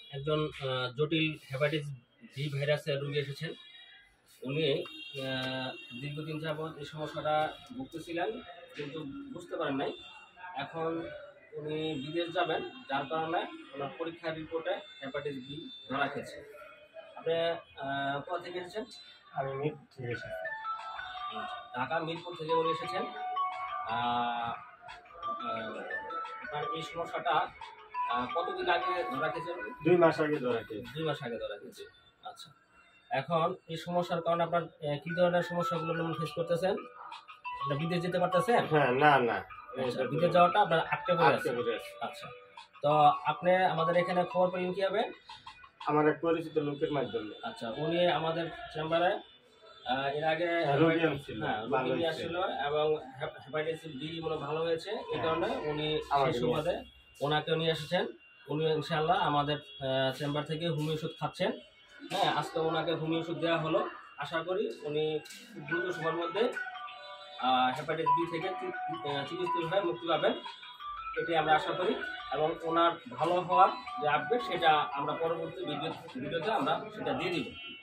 একজন জটিল hepatitis B ভাইরাসের রোগী এসেছেন। উনি দীর্ঘদিন যাবৎ এই সমস্যাটা ভুগতেছিলেন, কিন্তু বুঝতে পারেন নাই। এখন উনি বিদেশ যাবেন, যার কারণে ওনার পরীক্ষার রিপোর্টে হেপাটাইটিস বি ধরা খেয়েছে। আপনি কোথা থেকে এসেছেন? আমি মিরপুর থেকে এসেছি। ঢাকা মিরপুর থেকে উনি এসেছেন। আপনার এই সমস্যাটা কতদিন আগে ধরা খেয়েছে? 2 মাস আগে ধরা খেয়েছে। 2 মাস আগে ধরা খেয়েছে। আচ্ছা, এখন এই সমস্যার কারণে আপনার কি ধরনের সমস্যাগুলো ফেস করতেছেন? আপনি বিদেশ যেতে পারতেছেন? হ্যাঁ, না। আচ্ছা, বিদেশ যাওয়াটা আপনার আটকে পড়ে আছে। আচ্ছা, তো আপনি আমাদের এখানে খবর পেলেন কিভাবে? আমার এক পরিচিত লোকের মাধ্যমে। আচ্ছা, উনি আমাদের চেম্বারে এর আগে রোগী ছিল, রোগী নিয়ে আসছিল এবং হেপাটাইটিস বি মনে ভালো হয়েছে। এই কারণে উনি সেই সুবাদে ওনাকে নিয়ে এসেছেন। উনি ইনশাআল্লাহ আমাদের চেম্বার থেকে হোমিও ওষুধ খাচ্ছেন। হ্যাঁ, আজকে ওনাকে হোমিও ওষুধ দেওয়া হলো। আশা করি উনি দ্রুত সময়ের মধ্যে হেপাটাইটিস বি থেকে চিকিৎসিত হয়ে মুক্তি পাবেন, এটাই আমরা আশা করি। এবং ওনার ভালো হওয়ার যে আপডেট, সেটা আমরা পরবর্তী ভিডিওতে আমরা সেটা দিয়ে দিব।